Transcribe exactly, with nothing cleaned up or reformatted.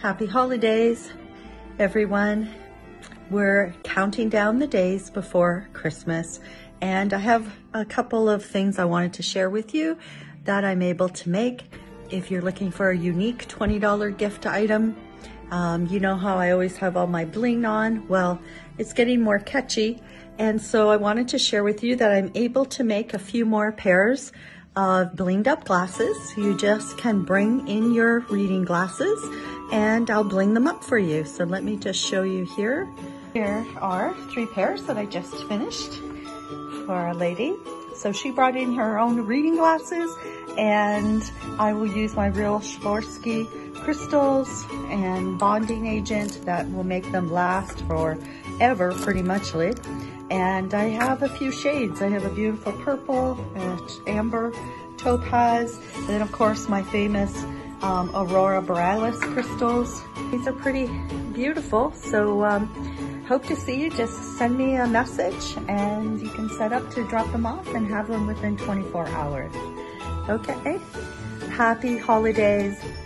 Happy holidays, everyone. We're counting down the days before Christmas, and I have a couple of things I wanted to share with you that I'm able to make. If you're looking for a unique twenty dollar gift item, um, you know how I always have all my bling on. Well, it's getting more catchy, and so I wanted to share with you that I'm able to make a few more pairs of blinged up glasses. You just can bring in your reading glasses and I'll bling them up for you. So let me just show you here. Here are three pairs that I just finished for a lady. So she brought in her own reading glasses, and I will use my real Swarovski crystals and bonding agent that will make them last forever, pretty much. And I have a few shades. I have a beautiful purple, uh, amber, topaz, and then of course my famous um, Aurora Borealis crystals. These are pretty beautiful. So um, hope to see you. Just send me a message and you can set up to drop them off and have them within twenty-four hours. Okay, happy holidays.